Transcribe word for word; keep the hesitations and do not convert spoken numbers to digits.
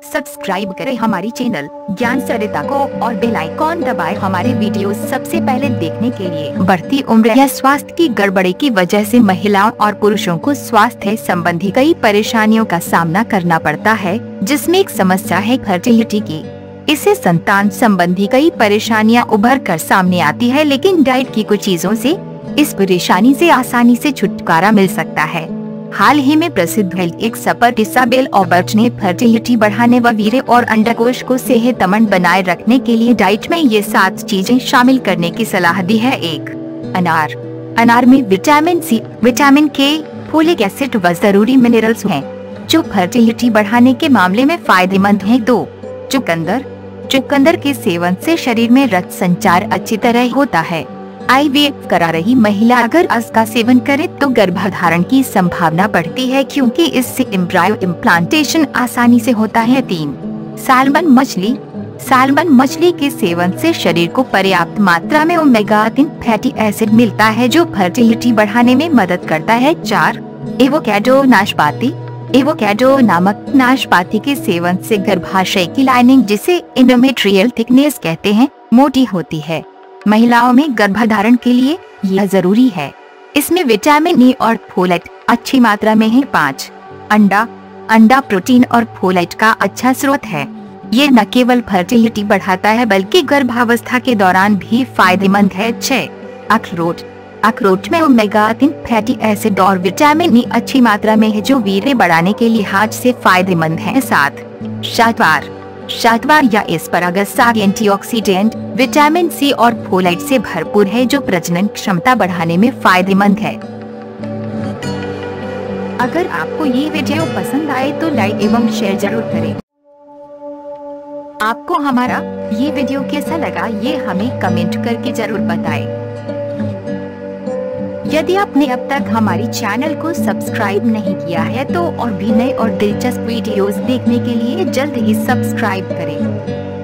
Subscribe करें हमारी channel ज्ञान सरिता को और बेल आइकॉन दबाएं हमारे वीडियो सबसे पहले देखने के लिए। बढ़ती उम्र या स्वास्थ्य की गड़बड़ी की वजह से महिलाओं और पुरुषों को स्वास्थ्य संबंधी कई परेशानियों का सामना करना पड़ता है, जिसमें एक समस्या है फर्टिलिटी की। इससे संतान संबंधी कई परेशानियां उभर कर सामने आती है, लेकिन डाइट की कुछ चीजों से इस परेशानी से आसानी से छुटकारा मिल सकता है। हाल ही में प्रसिद्ध हेल्थ एक्सपर्ट इसाबेल ऑबर्ट ने फर्टिलिटी बढ़ाने व वीर्य और अंडकोश को सेहतमंद बनाए रखने के लिए डाइट में ये सात चीजें शामिल करने की सलाह दी है। एक, अनार। अनार में vitamin C, vitamin K, folic acid व जरूरी मिनरल्स हैं, जो फर्टिलिटी बढ़ाने के मामले में फायदेमंद हैं। दो, चुकंदर। चुकंदर के सेवन से शरीर में रक्त संचार अच्छी तरह होता है। आईवीएफ करा रही महिला अगर इसका सेवन करे तो गर्भधारण की संभावना बढ़ती है, क्योंकि इससे एम्ब्रायो इम्प्लांटेशन आसानी से होता है। तीन, सालमन मछली। सालमन मछली के सेवन से शरीर को पर्याप्त मात्रा में ओमेगा तीन फैटी एसिड मिलता है, जो फर्टिलिटी बढ़ाने में मदद करता है। चार, एवोकाडो। नाशपाती। एवोकाडो नामक नाशपाती के सेवन से गर्भाशय की लाइनिंग, जिसे एंडोमेट्रियल थिकनेस कहते हैं, मोटी होती है। महिलाओं में गर्भधारण के लिए यह जरूरी है। इसमें विटामिन ई और फोलेट अच्छी मात्रा में है। पाँच, अंडा। अंडा प्रोटीन और फोलेट का अच्छा स्रोत है। ये न केवल फर्टिलिटी बढ़ाता है बल्कि गर्भावस्था के दौरान भी फायदेमंद है। छह, अखरोट। अखरोट में ओमेगा तीन फैटी एसिड और विटामिन ई अच्छी मात्रा में है, जो वीर्य बढ़ाने के लिहाज से फायदेमंद है। सात, शहतूत। शहतूत या एस्परागस साग एंटीऑक्सीडेंट, विटामिन सी और फोलेट से भरपूर है, जो प्रजनन क्षमता बढ़ाने में फायदेमंद है। अगर आपको ये वीडियो पसंद आए तो लाइक एवं शेयर जरूर करें। आपको हमारा ये वीडियो कैसा लगा, ये हमें कमेंट करके जरूर बताएं। यदि आपने अब तक हमारी चैनल को सब्सक्राइब नहीं किया है तो और भी नए और दिलचस्प वीडियोस देखने के लिए जल्द ही सब्सक्राइब करें।